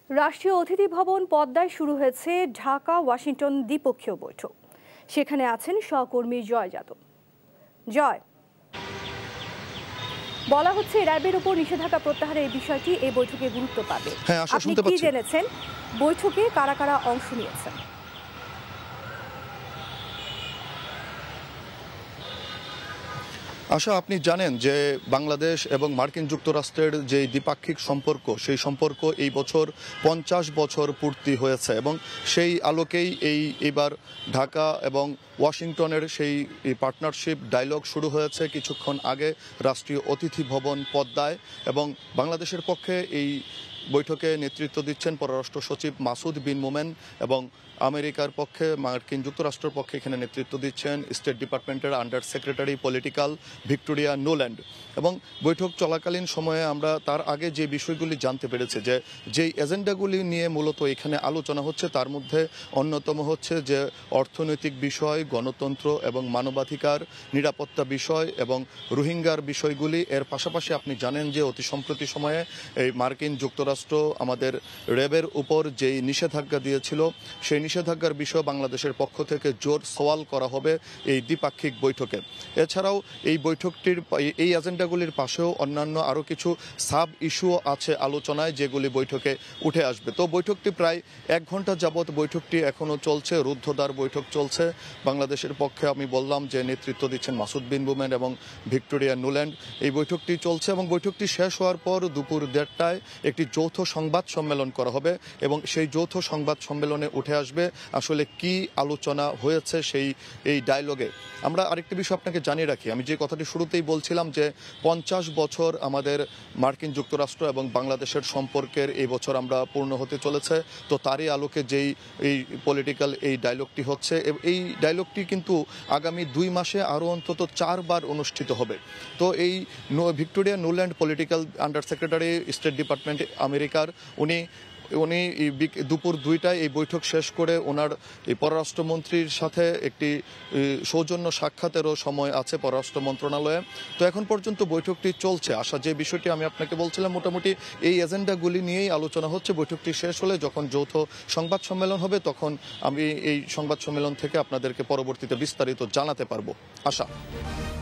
রাষ্ট্রীয় অতিথি ভবন পদ্মায় শুরু হয়েছে ঢাকা ওয়াশিংটন দ্বিপক্ষীয় বৈঠক। সেখানে আছেন সহকর্মী জয় যাদব। জয়, বলা হচ্ছে র্যাবের উপর নিষেধাজ্ঞা প্রত্যাহারের এই বিষয়টি এই বৈঠকে গুরুত্ব পাবে। আপনি কি জেনেছেন, বৈঠকে কারা কারা অংশ নিয়েছেন? আশা, আপনি জানেন যে বাংলাদেশ এবং মার্কিন যুক্তরাষ্ট্রের যে দ্বিপাক্ষিক সম্পর্ক, সেই সম্পর্ক এই বছর 50 বছর পূর্তি হয়েছে এবং সেই আলোকেই এবার ঢাকা এবং ওয়াশিংটনের সেই পার্টনারশিপ ডায়ালগ শুরু হয়েছে কিছুক্ষণ আগে রাষ্ট্রীয় অতিথি ভবন পদ্মায়। এবং বাংলাদেশের পক্ষে এই বৈঠকে নেতৃত্ব দিচ্ছেন পররাষ্ট্র সচিব মাসুদ বিন মোমেন এবং আমেরিকার পক্ষে মার্কিন যুক্তরাষ্ট্রের পক্ষে এখানে নেতৃত্ব দিচ্ছেন স্টেট ডিপার্টমেন্টের under secretary political Victoria Nuland. এবং বৈঠক চলাকালীন সময়ে আমরা তার আগে যে বিষয়গুলি জানতে পেরেছি, যেই এজেন্ডাগুলি নিয়ে মূলত এখানে আলোচনা হচ্ছে তার মধ্যে অন্যতম হচ্ছে যে অর্থনৈতিক বিষয়, গণতন্ত্র এবং মানবাধিকার, নিরাপত্তা বিষয় এবং রোহিঙ্গার বিষয়গুলি। এর পাশাপাশি আপনি জানেন যে অতি সম্প্রতি সময়ে এই মার্কিন যুক্তরাষ্ট্র আমাদের র্যাবের উপর যেই নিষেধাজ্ঞা দিয়েছিল, সেই নিষেধাজ্ঞার বিষয় বাংলাদেশের পক্ষ থেকে জোর সওয়াল করা হবে এই দ্বিপাক্ষিক বৈঠকে। এছাড়াও এই বৈঠকটির এই এজেন্ডাগুলির পাশেও অন্যান্য আরও কিছু সাব ইস্যুও আছে আলোচনায়, যেগুলি বৈঠকে উঠে আসবে। তো বৈঠকটি প্রায় 1 ঘন্টা যাবৎ বৈঠকটি এখনও চলছে, রুদ্ধদ্বার বৈঠক চলছে। বাংলাদেশের পক্ষে আমি বললাম যে নেতৃত্ব দিচ্ছেন মাসুদ বিন মোমেন এবং ভিক্টোরিয়া নোল্যান্ড। এই বৈঠকটি চলছে এবং বৈঠকটি শেষ হওয়ার পর দুপুর 1:30টায় একটি যৌথ সংবাদ সম্মেলন করা হবে এবং সেই যৌথ সংবাদ সম্মেলনে উঠে আসবে আসলে কি আলোচনা হয়েছে এই ডায়ালগে। আমরা আরেকটি বিষয় আপনাকে জানিয়ে রাখি, আমি যে কথাটি শুরুতেই বলছিলাম যে 50 বছর আমাদের মার্কিন যুক্তরাষ্ট্র এবং বাংলাদেশের সম্পর্কের এই বছর আমরা পূর্ণ হতে চলেছে। তো তারই আলোকে এই পলিটিক্যাল এই ডায়ালগটি হচ্ছে, এই ডায়ালগটি কিন্তু আগামী 2 মাসে আরও অন্তত 4 বার অনুষ্ঠিত হবে। তো এই Victoria Nuland political under secretary state department আমেরিকার, উনি দুপুর 2টায় এই বৈঠক শেষ করে ওনার এই পররাষ্ট্রমন্ত্রীর সাথে একটি সৌজন্য সাক্ষাতেরও সময় আছে পররাষ্ট্র মন্ত্রণালয়ে। তো এখন পর্যন্ত বৈঠকটি চলছে। আশা, যে বিষয়টি আমি আপনাকে বলছিলাম, মোটামুটি এই এজেন্ডাগুলি নিয়েই আলোচনা হচ্ছে। বৈঠকটি শেষ হলে যখন যৌথ সংবাদ সম্মেলন হবে তখন আমি এই সংবাদ সম্মেলন থেকে আপনাদেরকে পরবর্তীতে বিস্তারিত জানাতে পারবো। আশা।